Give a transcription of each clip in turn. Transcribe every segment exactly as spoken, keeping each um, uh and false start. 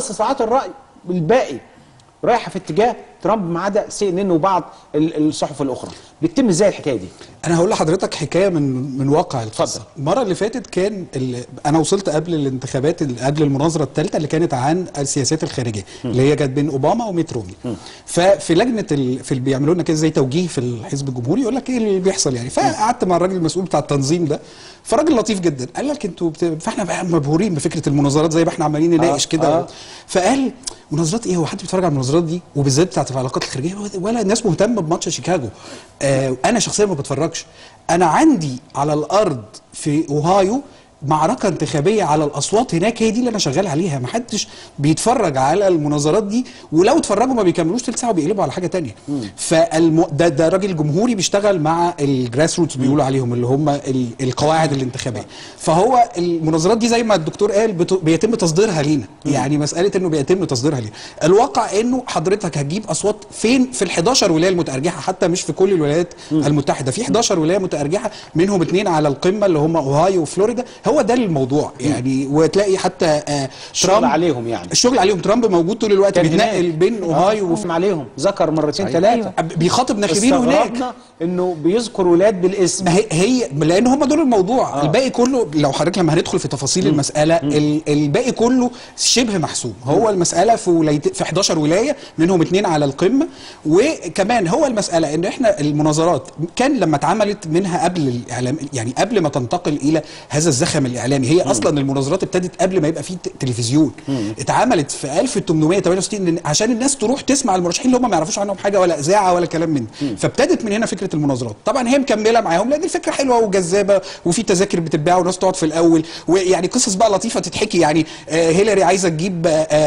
استطلاعات الراي الباقي رايحه في اتجاه ترامب ما عدا سي ان ان وبعض الصحف الاخرى. بتتم ازاي الحكايه دي؟ انا هقول لحضرتك حكايه من من واقع القصه. المره اللي فاتت كان انا وصلت قبل الانتخابات قبل المناظره الثالثه اللي كانت عن السياسات الخارجيه م. اللي هي كانت بين اوباما وميت رومني. م. ففي لجنه ال... في اللي بيعملوا لنا كده زي توجيه في الحزب الجمهوري يقول لك ايه اللي بيحصل يعني. فقعدت مع الراجل المسؤول بتاع التنظيم ده، فراجل لطيف جدا قال لك انتوا بت... فاحنا بقى مبهورين بفكره المناظرات زي ما احنا عمالين نناقش آه. كده آه. فقال مناظرات ايه؟ هو حد بيتفرج على المناظرات دي وبالذات بتاعت العلاقات الخارجيه ولا الناس مهتمه بماتش شيكاغو؟ آه انا شخصيا ما بتفرجش. انا عندي على الارض في اوهايو معركه انتخابيه على الاصوات هناك، هي دي اللي انا شغال عليها. ما حدش بيتفرج على المناظرات دي، ولو اتفرجوا ما بيكملوش ثلث ساعه وبيقلبوا على حاجه ثانيه. فالم... ده ده راجل جمهوري بيشتغل مع الجراس روتس بيقولوا عليهم اللي هم ال... القواعد الانتخابيه. فهو المناظرات دي زي ما الدكتور قال بت... بيتم تصديرها لينا، يعني مساله انه بيتم تصديرها لينا. الواقع انه حضرتك هتجيب اصوات فين؟ في ال حداشر ولايه المتارجحه، حتى مش في كل الولايات المتحده، في حداشر ولايه متارجحه منهم اثنين على القمه اللي هم اوهايو وفلوريدا. هو ده الموضوع يعني. وتلاقي حتى آه الشغل عليهم يعني الشغل عليهم ترامب موجود طول الوقت بيتنقل بين اوهايو وفي عليهم ذكر مرتين ثلاثه بيخاطب ناخبينه هناك انه بيذكر ولاد بالاسم. هي, هي لان هم دول الموضوع. آه. الباقي كله لو حضرتك لما هندخل في تفاصيل مم. المساله مم. الباقي كله شبه محسوم. هو المساله في ولايت في حداشر ولايه منهم اثنين على القمه. وكمان هو المساله ان احنا المناظرات كان لما اتعملت منها قبل الاعلام يعني قبل ما تنتقل الى هذا الزخم الاعلامي. هي مم. اصلا المناظرات ابتدت قبل ما يبقى في تلفزيون. مم. اتعملت في ألف وثمانمائة وثمانية وستين عشان الناس تروح تسمع المرشحين اللي هم ما يعرفوش عنهم حاجه ولا اذاعه ولا كلام من ده. فابتدت من هنا فكره المناظرات. طبعا هي مكمله معاهم لان الفكره حلوه وجذابه وفي تذاكر بتتباع وناس تقعد في الاول ويعني قصص بقى لطيفه تتحكي. يعني آه هيلاري عايزه تجيب آه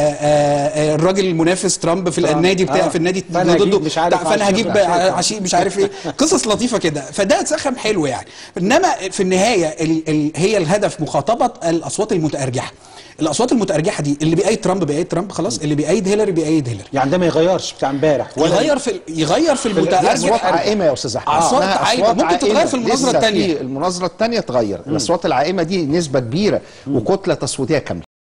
آه الراجل المنافس ترامب في النادي بتاع آه. في النادي ضده فانا هجيب عشيق مش عارف ايه. قصص لطيفه كده. فده اتسخم حلو يعني. انما في النهايه ال ال هي الهدف مخاطبه الاصوات المتارجحه. الاصوات المتارجحه دي اللي بيأيد ترامب بيأيد ترامب خلاص، اللي بيأيد هيلاري بيأيد هيلاري. يعني ده ما يغيرش بتاع امبارح ولا يغير في يغير في المتارجح. اصوات عائمه يا استاذ احمد. اصوات عائمه ممكن تتغير في المناظره الثانيه. المناظره الثانيه تغير. الاصوات العائمه دي نسبه كبيره وكتله تصويتيه كامله.